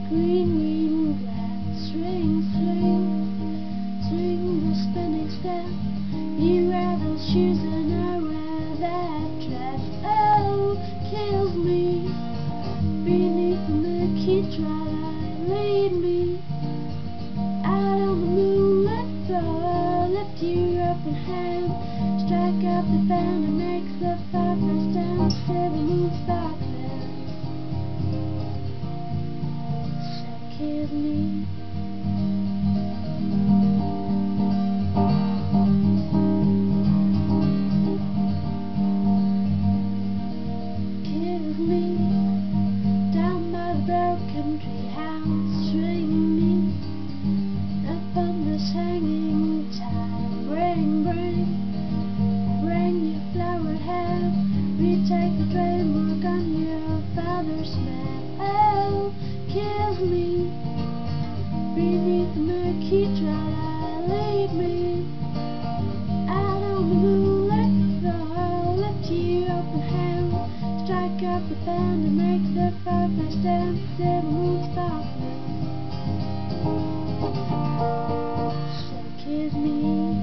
Green, green grass, swing, swing, swing the spinning step. You wear those shoes and I wear that dress. Oh, kills me. Beneath the murky twilight, lead me out on the moonlit floor. Lift your open hand, strike up the band and make the fireplace dance till the moon sparkles. So kiss me. Kiss me down by the broken tree house. Swing me up on this hanging tide. Bring your flowered hair. Retake the trademark on your father's map. Oh, kiss me beneath the murky twilight. Lead me out on the moonlit floor. Lift your open hand, strike up the band and make the fireplace dance till the moon sparkles. So kiss me.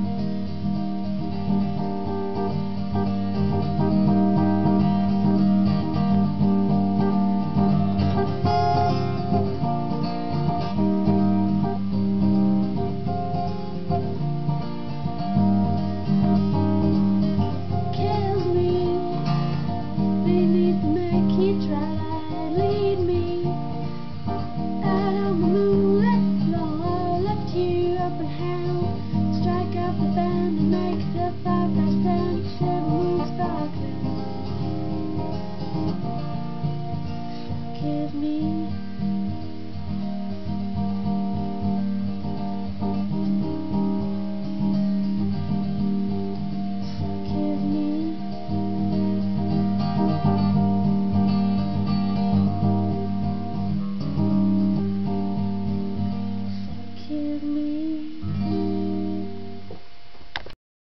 Beneath the murky twilight, lead me out on the moonlit floor. Lift your open hand, strike up the band and make the fireplace